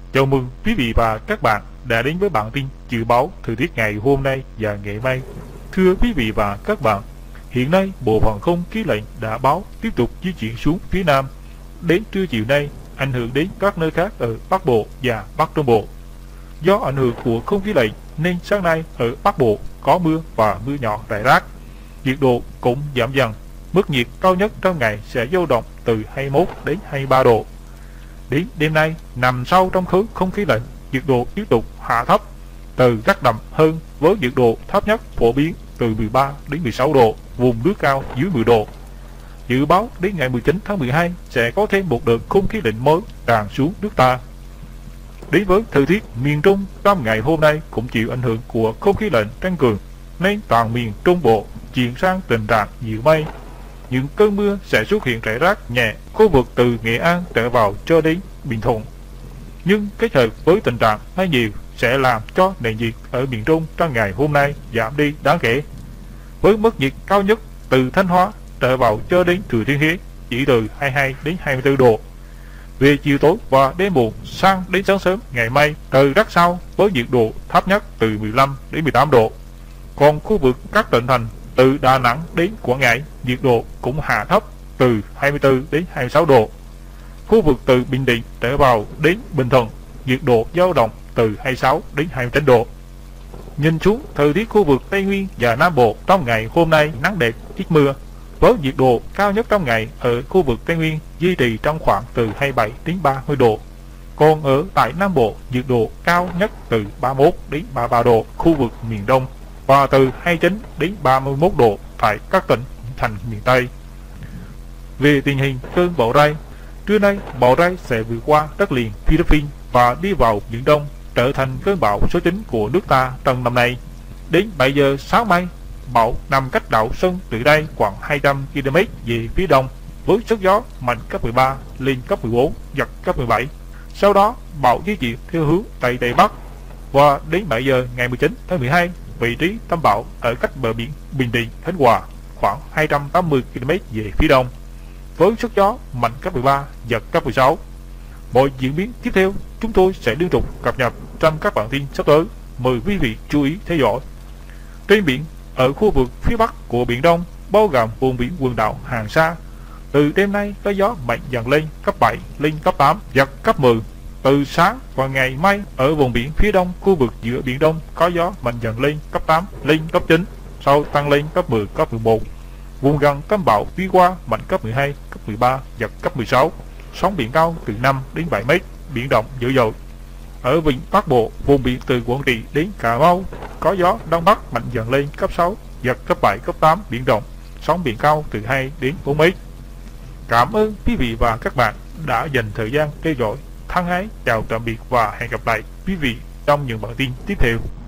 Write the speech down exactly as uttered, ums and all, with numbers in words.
Chào mừng quý vị và các bạn đã đến với bản tin dự báo thời tiết ngày hôm nay và ngày mai. Thưa quý vị và các bạn, hiện nay Bộ Phận không khí lạnh đã báo tiếp tục di chuyển xuống phía Nam. Đến trưa chiều nay, ảnh hưởng đến các nơi khác ở Bắc Bộ và Bắc Trung Bộ. Do ảnh hưởng của không khí lạnh nên sáng nay ở Bắc Bộ có mưa và mưa nhỏ rải rác. Nhiệt độ cũng giảm dần. Mức nhiệt cao nhất trong ngày sẽ dao động từ hai mươi mốt đến hai mươi ba độ. Đến đêm nay, nằm sâu trong khối không khí lạnh, nhiệt độ tiếp tục hạ thấp từ rét đậm hơn, với nhiệt độ thấp nhất phổ biến từ mười ba đến mười sáu độ, vùng núi cao dưới mười độ. Dự báo đến ngày mười chín tháng mười hai sẽ có thêm một đợt không khí lạnh mới tràn xuống nước ta. Đến với thời tiết miền Trung, trong ngày hôm nay cũng chịu ảnh hưởng của không khí lạnh tăng cường nên toàn miền Trung Bộ chuyển sang tình trạng nhiều mây. Những cơn mưa sẽ xuất hiện rải rác nhẹ khu vực từ Nghệ An trở vào cho đến Bình Thuận, nhưng kết hợp với tình trạng mây nhiều sẽ làm cho nền nhiệt ở miền Trung trong ngày hôm nay giảm đi đáng kể, với mức nhiệt cao nhất từ Thanh Hóa trở vào cho đến Thừa Thiên Huế chỉ từ hai mươi hai đến hai mươi tư độ. Về chiều tối và đêm muộn sang đến sáng sớm ngày mai trời rất sâu với nhiệt độ thấp nhất từ mười lăm đến mười tám độ. Còn khu vực các tỉnh thành từ Đà Nẵng đến Quảng Ngãi, nhiệt độ cũng hạ thấp từ hai mươi tư đến hai mươi sáu độ. Khu vực từ Bình Định trở vào đến Bình Thuận, nhiệt độ dao động từ hai mươi sáu đến hai mươi chín độ. Nhìn xuống thời tiết khu vực Tây Nguyên và Nam Bộ trong ngày hôm nay nắng đẹp, ít mưa, với nhiệt độ cao nhất trong ngày ở khu vực Tây Nguyên duy trì trong khoảng từ hai mươi bảy đến ba mươi độ. Còn ở tại Nam Bộ, nhiệt độ cao nhất từ ba mươi mốt đến ba mươi ba độ khu vực miền Đông và từ hai mươi chín đến ba mươi mốt độ tại các tỉnh thành miền Tây. Về tình hình cơn bão Rai, trưa nay bão Rai sẽ vượt qua đất liền Philippines và đi vào Biển Đông, trở thành cơn bão số chín của nước ta trong năm nay. Đến bảy giờ sáng mai, bão nằm cách đảo Sơn từ đây khoảng hai trăm ki lô mét về phía đông, với sức gió mạnh cấp mười ba lên cấp mười bốn, giật cấp mười bảy. Sau đó bão di chuyển theo hướng tây tây bắc và đến bảy giờ ngày mười chín tháng mười hai, vị trí tâm bão ở cách bờ biển Bình Định, Khánh Hòa khoảng hai trăm tám mươi ki lô mét về phía đông, với sức gió mạnh cấp mười ba, giật cấp mười sáu. Mọi diễn biến tiếp theo chúng tôi sẽ liên tục cập nhật trong các bản tin sắp tới. Mời quý vị chú ý theo dõi. Trên biển, ở khu vực phía bắc của Biển Đông, bao gồm vùng biển quần đảo Hoàng Sa, từ đêm nay có gió mạnh dần lên cấp bảy lên cấp tám, giật cấp mười. Từ sáng và ngày mai ở vùng biển phía đông khu vực giữa Biển Đông có gió mạnh dần lên cấp tám lên cấp chín, sau tăng lên cấp mười, cấp mười một. Vùng gần tâm bão đi qua mạnh cấp mười hai, cấp mười ba, giật cấp mười sáu. Sóng biển cao từ năm đến bảy mét, biển động dữ dội. Ở vịnh Bắc Bộ, vùng biển từ Quảng Trị đến Cà Mau có gió đông bắc mạnh dần lên cấp sáu, giật cấp bảy, cấp tám, biển động, sóng biển cao từ hai đến bốn mét. Cảm ơn quý vị và các bạn đã dành thời gian theo dõi. Thân ái chào tạm biệt và hẹn gặp lại quý vị trong những bản tin tiếp theo.